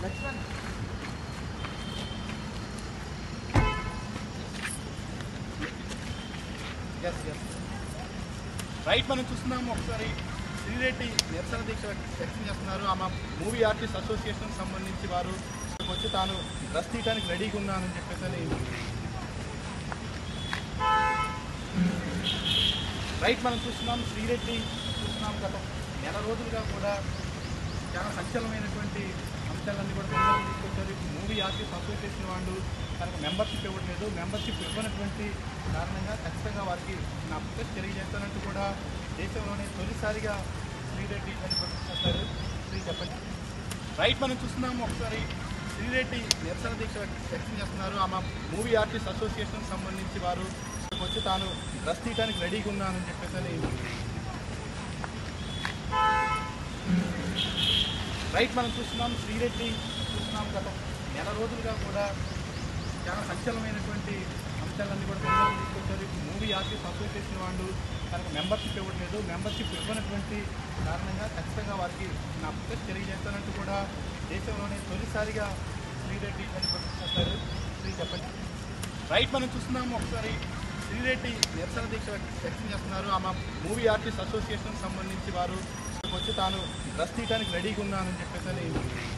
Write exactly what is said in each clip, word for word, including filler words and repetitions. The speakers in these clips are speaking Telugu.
రైట్ మనం చూస్తున్నాము ఒకసారి శ్రీరెడ్డి నిరసన దీక్ష వ్యక్తం చేస్తున్నారు. ఆమె మూవీ ఆర్టిస్ట్ అసోసియేషన్ సంబంధించి వారు వచ్చి తాను డ్రెస్ తీయడానికి రెడీగా ఉన్నానని చెప్పేసి రైట్ మనం చూస్తున్నాం. శ్రీరెడ్డి చూస్తున్నాం గత నెల రోజులుగా కూడా చాలా సంచలనమైనటువంటి అంశాలన్నీ కూడా ప్రజలకు తీసుకొచ్చారు. మూవీ ఆర్టిస్ట్ అసోసియేషన్ వాళ్ళు తనకు మెంబర్షిప్ ఇవ్వట్లేదు. మెంబర్షిప్ ఇవ్వనటువంటి కారణంగా ఖచ్చితంగా వారికి నా ప్రొటెస్ట్ తెలియజేస్తానంటూ కూడా దేశంలోనే తొలిసారిగా శ్రీరెడ్డి అని ప్రకటిస్తారు. శ్రీ చెప్పండి. రైట్ మనం చూస్తున్నాము ఒకసారి శ్రీరెడ్డి నిరసన దీక్ష వ్యక్తం చేస్తున్నారు. ఆమె మూవీ ఆర్టిస్ట్ అసోసియేషన్ సంబంధించి వారు వచ్చి తాను డ్రెస్ తీయడానికి రెడీగా ఉన్నానని చెప్పేసి రైట్ మనం చూస్తున్నాం. శ్రీరెడ్డి చూస్తున్నాం గత నెల రోజులుగా కూడా చాలా సంచలనమైనటువంటి అంశాలన్నీ కూడా ప్రజలకు తీసుకొచ్చారు. మూవీ ఆర్టిస్ట్ అసోసియేషన్ వాళ్ళు తనకు మెంబర్షిప్ ఇవ్వట్లేదు. మెంబర్షిప్ ఇవ్వనటువంటి కారణంగా ఖచ్చితంగా వారికి నా ప్రొటెస్ట్ తెలియజేస్తానంటూ కూడా దేశంలోనే తొలిసారిగా శ్రీరెడ్డి అని ప్రకటిస్తారు. శ్రీ చెప్పండి. రైట్ మనం చూస్తున్నాము ఒకసారి శ్రీరెడ్డి నిరసన దీక్ష వ్యక్తం చేస్తున్నారు. ఆమె మూవీ ఆర్టిస్ట్ అసోసియేషన్ సంబంధించి వారు వచ్చి తాను డ్రెస్ తీయడానికి రెడీగా ఉన్నానని చెప్పేసి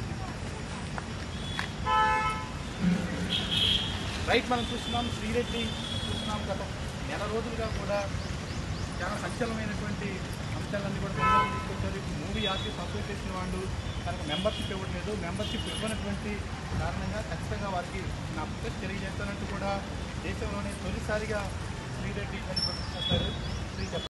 రైట్ మనం చూస్తున్నాం. శ్రీరెడ్డి చూస్తున్నాం గత నెల రోజులుగా కూడా చాలా సంచలనమైనటువంటి అంశాలన్నీ కూడా ప్రజలకు తీసుకొచ్చారు. మూవీ ఆర్టిస్ట్ అసోసియేషన్ వాళ్ళు తనకు మెంబర్షిప్ ఇవ్వట్లేదు. మెంబర్షిప్ ఇవ్వనటువంటి కారణంగా ఖచ్చితంగా వారికి నా ప్రొటెస్ట్ తెలియజేస్తానంటూ కూడా దేశంలోనే తొలిసారిగా శ్రీరెడ్డి అని ప్రకటిస్తారు. శ్రీ చెప్పండి.